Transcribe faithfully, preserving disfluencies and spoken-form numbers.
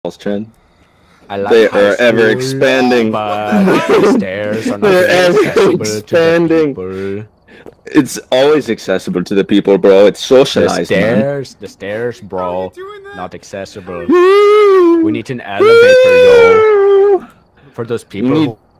Chen. I like They high are ever school, expanding. but the stairs are not They're very ever accessible to the expanding. people. It's always accessible to the people, bro. It's The socialized, man. stairs, the stairs, bro, not accessible. We need an elevator, yo, for those people need who